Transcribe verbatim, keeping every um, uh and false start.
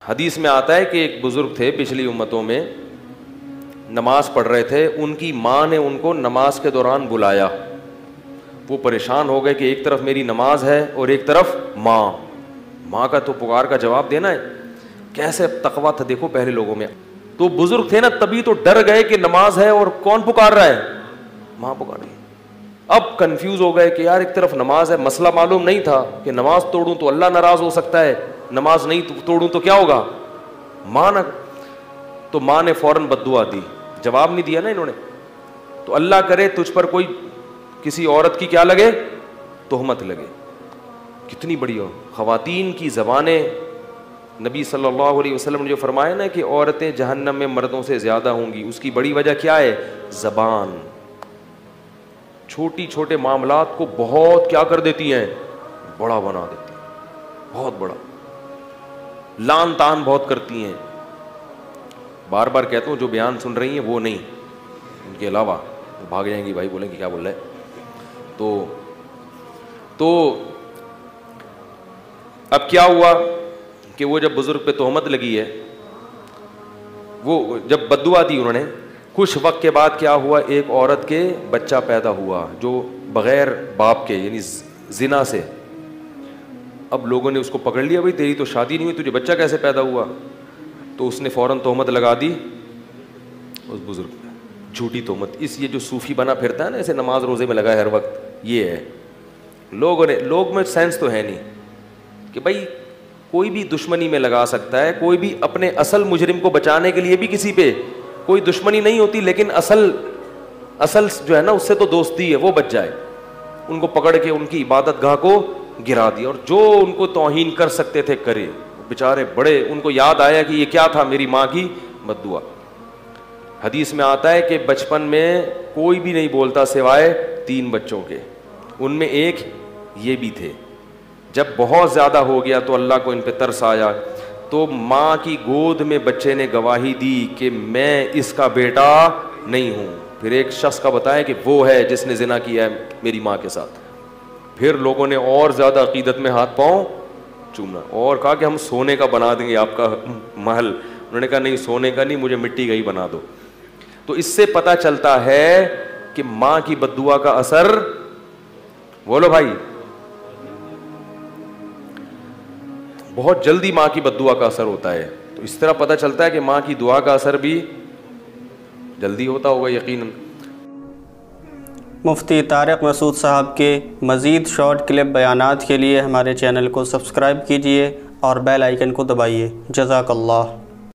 حدیث میں آتا ہے کہ ایک بزرگ تھے پچھلی امتوں میں، نماز پڑھ رہے تھے، ان کی ماں نے ان کو نماز کے دوران بلایا، وہ پریشان ہو گئے کہ ایک طرف میری نماز ہے اور ایک طرف ماں ماں کا تو پکار کا جواب دینا ہے، کیسے تقویٰ تھا دیکھو پہلے لوگوں میں. تو بزرگ تھے نا، تبھی تو ڈر گئے کہ نماز ہے اور کون پکار رہا ہے، ماں پکار رہی ہے. اب کنفیوز ہو گئے کہ یار ایک طرف نماز ہے، مسئلہ معلوم نہیں تھا کہ نماز توڑوں تو اللہ ناراض ہو سکتا ہے، نماز نہیں توڑوں تو کیا ہوگا، ماں نہ. تو ماں نے فوراً بد دعا دی، جواب نہیں دیا نا انہوں نے. تو اللہ کرے تجھ پر کوئی کسی عورت کی کیا لگے، تہمت لگے. کتنی بڑی ہو خواتین کی زبانیں. نبی صلی اللہ علیہ وسلم نے جو فرمایا نا کہ عورتیں جہنم میں مردوں سے زیادہ ہوں گی، اس کی بڑی وجہ کیا ہے، زبان. چھوٹی چھوٹے معاملات کو بہت کیا کر دیتی ہیں، بڑا بنا دیتی ہیں، بہت بڑا. لان تان بہت کرتی ہیں. بار بار کہتا ہوں جو بیان سن رہی ہیں وہ نہیں، ان کے علاوہ بھاگ جائیں گی، بھائی بولیں کہ کیا بول رہے ہیں. تو تو اب کیا ہوا کہ وہ جب بزرگ پہ تہمت لگی ہے، وہ جب بد دعا دی انہوں نے، کچھ وقت کے بعد کیا ہوا، ایک عورت کے بچہ پیدا ہوا جو بغیر باپ کے یعنی زنا سے. اب لوگوں نے اس کو پکڑ لیا، بھائی تیری تو شادی نہیں ہوئی، تجھے بچہ کیسے پیدا ہوا. تو اس نے فوراً تہمت لگا دی اس بزرگ پہ، جھوٹی تہمت. اس یہ جو صوفی بنا پھرتا ہے نا، ایسے نماز روزے میں لگا ہے ہر وقت، یہ ہے. لوگوں نے لوگ میں سینس تو ہے نہیں کہ بھائی کوئی بھی دشمنی میں لگا سکتا ہے، کوئی بھی اپنے اصل مجرم کو بچانے کے لیے بھی کسی پہ کوئی دشمنی نہیں ہوتی، لیکن اصل اصل جو ہے نا اس سے تو دوستی ہے، وہ بچ جائے. ان کو پکڑ کے ان کی عبادت گاہ کو گرا دیا، اور جو ان کو توہین کر سکتے تھے کرے. بیچارے بڑے ان کو یاد آیا کہ یہ کیا تھا، میری ماں کی بد دعا. حدیث میں آتا ہے کہ بچپن میں کوئی بھی نہیں بولتا سوائے تین بچوں کے، ان میں ایک یہ بھی تھے. جب بہت زیادہ ہو گیا تو اللہ کو ان پہ ترس آیا، تو ماں کی گود میں بچے نے گواہی دی کہ میں اس کا بیٹا نہیں ہوں. پھر ایک شخص کا بتایا کہ وہ ہے جس نے زنا کیا ہے میری ماں کے ساتھ. پھر لوگوں نے اور زیادہ عقیدت میں ہاتھ پاؤں چومنا اور کہا کہ ہم سونے کا بنا دیں گے آپ کا محل. انہوں نے کہا نہیں، سونے کا نہیں، مجھے مٹی کا ہی بنا دو. تو اس سے پتہ چلتا ہے کہ ماں کی بد دعا کا اثر، بولو بھائی، بہت جلدی ماں کی بد دعا کا اثر ہوتا ہے. تو اس طرح پتہ چلتا ہے کہ ماں کی دعا کا اثر بھی جلدی ہوتا ہوگا یقیناً. مفتی طارق مسعود صاحب کے مزید شارٹ کلپ بیانات کے لیے ہمارے چینل کو سبسکرائب کیجیے اور بیل آئیکن کو دبائیے. جزاک اللہ.